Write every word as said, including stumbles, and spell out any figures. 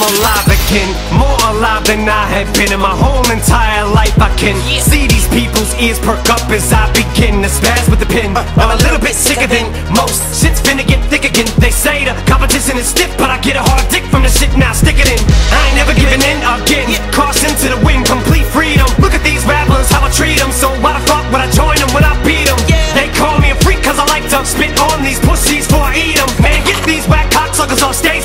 alive again, more alive than I have been in my whole entire life. I can see these people's ears perk up as I begin to spaz with the pen. I'm a little bit sicker than most, shit's finna get thick again. They say the competition is stiff, but I get a hard dick from the shit, now stick it in. I ain't never giving in again, caution to the wind, complete freedom. Look at these rappers, how I treat them, so why the fuck would I join them when I beat them? They call me a freak cause I like to spit on these pussies before I eat them. Man, get these whack cocksuckers off stage.